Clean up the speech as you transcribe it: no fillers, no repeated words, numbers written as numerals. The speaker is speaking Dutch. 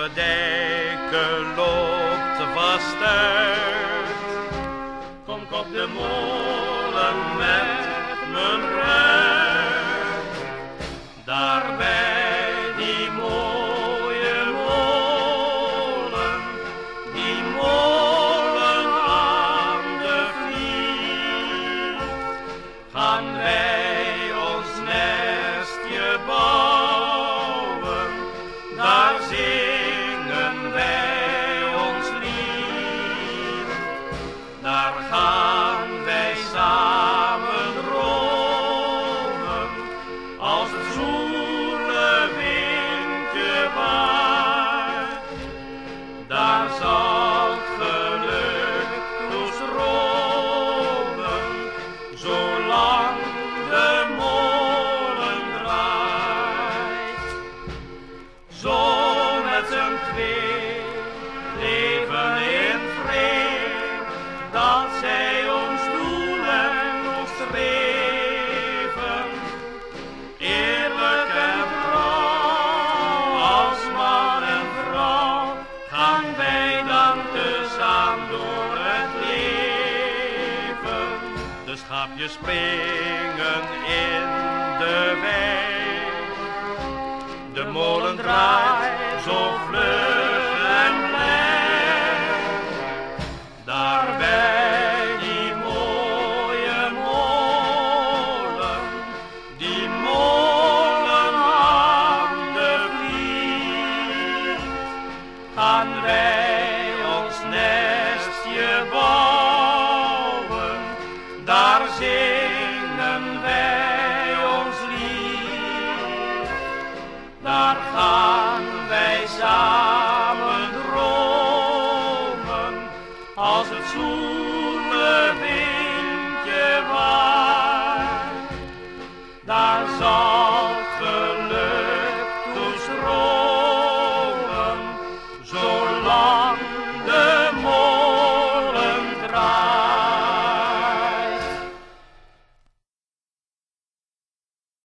de dijken loopt vast uit. Kom ik op de molen met mijn bruid, daar bij die mooie molen, die molen aan de Vliet, gaan wij ons nestje bouwen, daar zingen wij ons lied, daar gaan wij samen dromen, als het zoele windje waait, daar zal het geluk toestromen, zolang de molen draait. Zo met z'n twee leven in vrede, dat zij ons doel en ons streven. Eerlijk en trouw, als man en vrouw, gaan wij dan tezamen door het leven. De schaapjes springen in de wei, de molen draait zo vlug en blij, daar bij die mooie molen, die molen aan de Vliet, gaan wij ons nestje bouwen, daar zingen wij ons lied, daar gaan